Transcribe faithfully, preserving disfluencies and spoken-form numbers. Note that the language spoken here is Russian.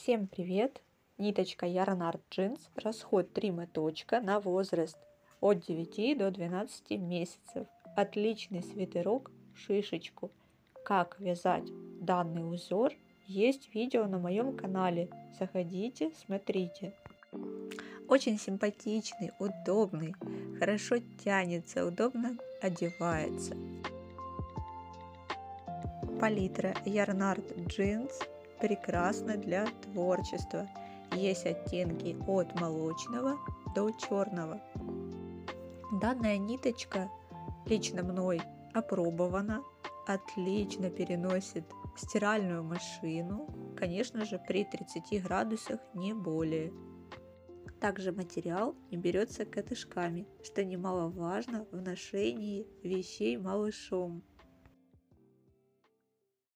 Всем привет! Ниточка Yarnart Jeans, расход три моточка на возраст от девяти до двенадцати месяцев. Отличный свитерок в шишечку. Как вязать данный узор, есть видео на моем канале. Заходите, смотрите. Очень симпатичный, удобный, хорошо тянется, удобно одевается. Палитра Yarnart Jeans прекрасна для творчества. Есть оттенки от молочного до черного. Данная ниточка лично мной опробована, отлично переносит стиральную машину, конечно же при тридцати градусах, не более. Также материал не берется катышками, что немаловажно в ношении вещей малышом.